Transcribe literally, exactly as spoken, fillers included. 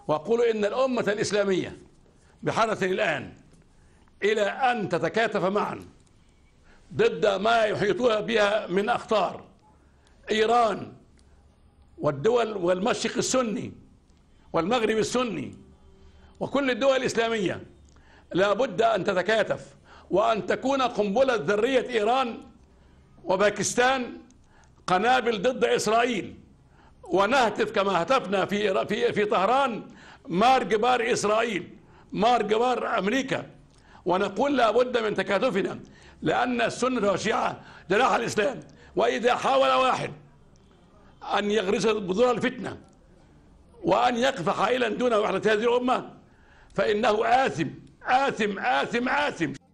وأقول إن الأمة الإسلامية بحاجة الآن إلى أن تتكاتف معا ضد ما يحيطها بها من أخطار إيران والدول والمشرق السني والمغرب السني وكل الدول الإسلامية. لا بد أن تتكاتف وأن تكون قنبلة ذرية إيران وباكستان قنابل ضد إسرائيل، ونهتف كما هتفنا في في في طهران مار جبار إسرائيل، مار جبار أمريكا، ونقول لا بد من تكاتفنا، لأن السنة والشيعة جناح الإسلام، وإذا حاول واحد أن يغرس بذور الفتنة وأن يقف حائلا دون وحدة هذه الأمة فإنه آثم آثم آثم آثم.